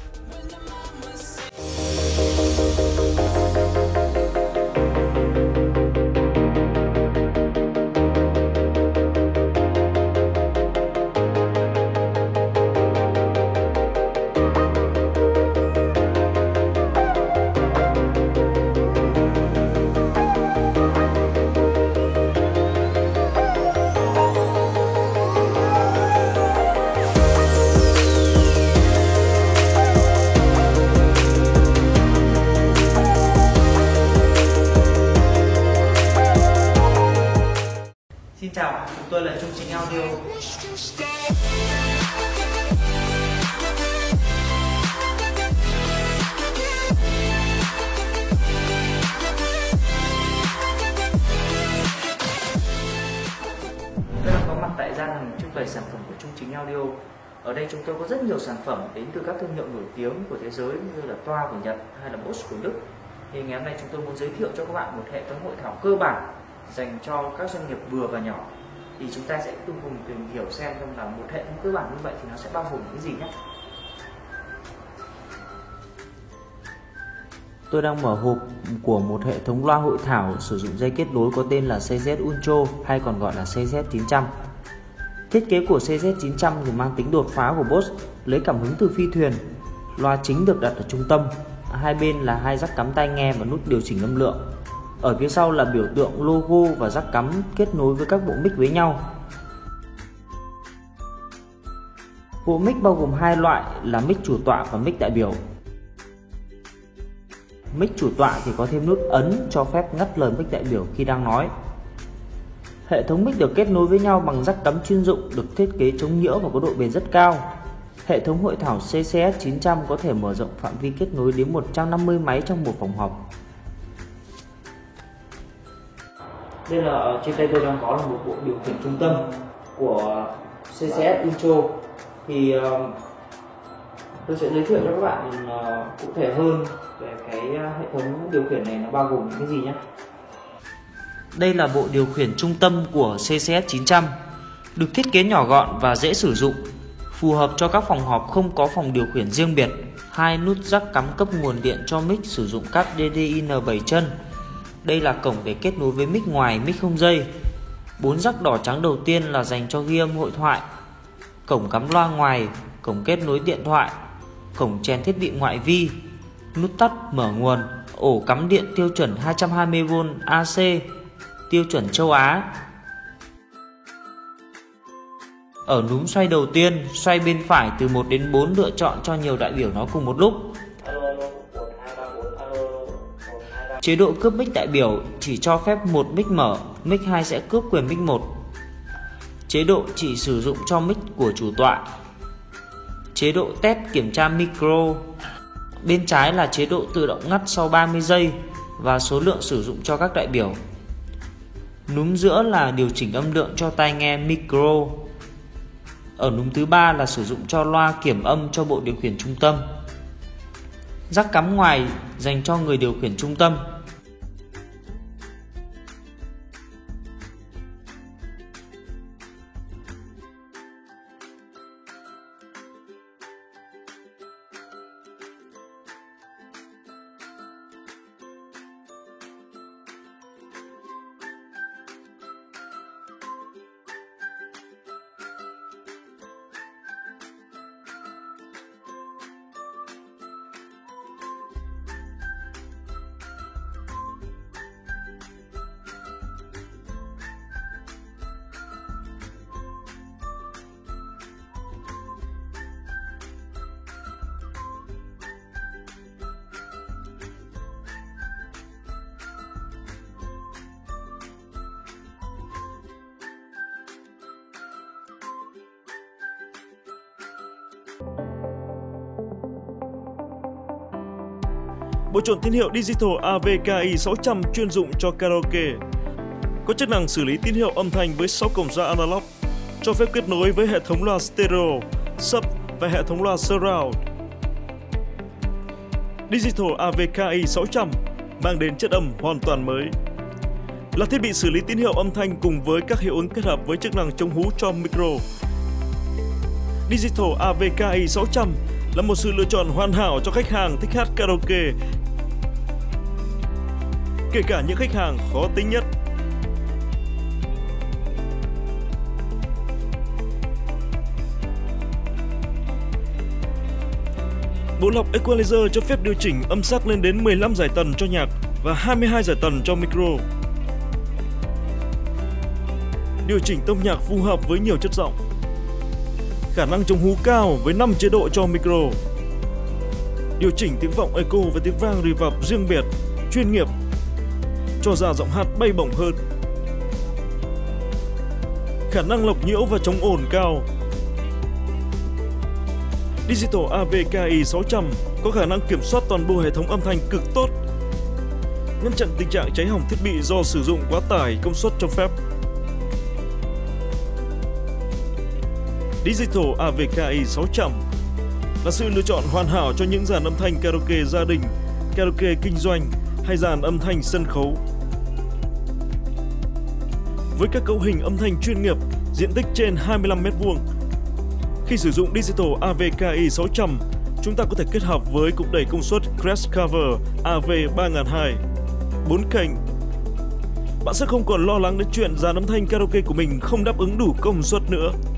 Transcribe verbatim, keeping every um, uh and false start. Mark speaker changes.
Speaker 1: Xin chào, chúng tôi là Trung Chính Audio. Tôi đang có mặt tại gian hàng trưng bày sản phẩm của Trung Chính Audio. Ở đây chúng tôi có rất nhiều sản phẩm đến từ các thương hiệu nổi tiếng của thế giới như là Toa của Nhật hay là Bosch của Đức. Thì ngày hôm nay chúng tôi muốn giới thiệu cho các bạn một hệ thống hội thảo cơ bản dành cho các doanh nghiệp vừa và nhỏ. Thì chúng ta sẽ cùng cùng tìm hiểu xem là một hệ thống cơ bản như vậy thì nó sẽ bao gồm cái gì nhé. Tôi đang mở hộp của một hệ thống loa hội thảo sử dụng dây kết nối có tên là xê dét Ultra hay còn gọi là xê dét chín trăm. Thiết kế của xê dét chín trăm thì mang tính đột phá của Bosch, lấy cảm hứng từ phi thuyền. Loa chính được đặt ở trung tâm, hai bên là hai jack cắm tai nghe và nút điều chỉnh âm lượng. Ở phía sau là biểu tượng logo và jack cắm kết nối với các bộ mic với nhau. Bộ mic bao gồm hai loại là mic chủ tọa và mic đại biểu. Mic chủ tọa thì có thêm nút ấn cho phép ngắt lời mic đại biểu khi đang nói. Hệ thống mic được kết nối với nhau bằng jack cắm chuyên dụng, được thiết kế chống nhiễu và có độ bền rất cao. Hệ thống hội thảo xê xê ét chín trăm có thể mở rộng phạm vi kết nối đến một trăm năm mươi máy trong một phòng họp. Đây là trên tay tôi đang có là một bộ điều khiển trung tâm của xê xê ét Ultra. Thì uh, tôi sẽ giới thiệu cho các bạn uh, cụ thể hơn về cái hệ thống điều khiển này nó bao gồm những cái gì nhé. Đây là bộ điều khiển trung tâm của xê xê ét chín trăm, được thiết kế nhỏ gọn và dễ sử dụng, phù hợp cho các phòng họp không có phòng điều khiển riêng biệt. Hai nút jack cắm cấp nguồn điện cho mic sử dụng cáp đê đê i en bảy chân. Đây là cổng để kết nối với mic ngoài, mic không dây. Bốn jack đỏ trắng đầu tiên là dành cho ghi âm hội thoại. Cổng cắm loa ngoài, cổng kết nối điện thoại, cổng chèn thiết bị ngoại vi, nút tắt mở nguồn, ổ cắm điện tiêu chuẩn hai trăm hai mươi vôn a xê, tiêu chuẩn châu Á. Ở núm xoay đầu tiên, xoay bên phải từ một đến bốn lựa chọn cho nhiều đại biểu nói cùng một lúc. Chế độ cướp mic đại biểu chỉ cho phép một mic mở, mic hai sẽ cướp quyền mic một. Chế độ chỉ sử dụng cho mic của chủ tọa. Chế độ test kiểm tra micro. Bên trái là chế độ tự động ngắt sau ba mươi giây và số lượng sử dụng cho các đại biểu. Núm giữa là điều chỉnh âm lượng cho tai nghe micro. Ở núm thứ ba là sử dụng cho loa kiểm âm cho bộ điều khiển trung tâm. Jack cắm ngoài dành cho người điều khiển trung tâm.
Speaker 2: Bộ trộn tín hiệu Digital a vê ca i sáu trăm chuyên dụng cho karaoke. Có chức năng xử lý tín hiệu âm thanh với sáu cổng ra analog, cho phép kết nối với hệ thống loa stereo, sub và hệ thống loa surround. Digital a vê ca i sáu trăm mang đến chất âm hoàn toàn mới. Là thiết bị xử lý tín hiệu âm thanh cùng với các hiệu ứng kết hợp với chức năng chống hú cho micro. Digital a vê ca i sáu trăm là một sự lựa chọn hoàn hảo cho khách hàng thích hát karaoke, kể cả những khách hàng khó tính nhất. Bộ lọc Equalizer cho phép điều chỉnh âm sắc lên đến mười lăm giải tần cho nhạc và hai mươi hai giải tần cho micro. Điều chỉnh tông nhạc phù hợp với nhiều chất giọng. Khả năng chống hú cao với năm chế độ cho micro. Điều chỉnh tiếng vọng echo và tiếng vang reverb riêng biệt, chuyên nghiệp, cho ra giọng hát bay bổng hơn. Khả năng lọc nhiễu và chống ồn cao. Digital a vê ca i sáu trăm có khả năng kiểm soát toàn bộ hệ thống âm thanh cực tốt, ngăn chặn tình trạng cháy hỏng thiết bị do sử dụng quá tải công suất cho phép. Digital a vê ca i sáu trăm là sự lựa chọn hoàn hảo cho những dàn âm thanh karaoke gia đình, karaoke kinh doanh hay dàn âm thanh sân khấu. Với các cấu hình âm thanh chuyên nghiệp, diện tích trên hai mươi lăm mét vuông, khi sử dụng Digital a vê ca i sáu trăm, chúng ta có thể kết hợp với cục đẩy công suất Crest Cover a vê ba nghìn hai trăm, bốn kênh. Bạn sẽ không còn lo lắng đến chuyện dàn âm thanh karaoke của mình không đáp ứng đủ công suất nữa.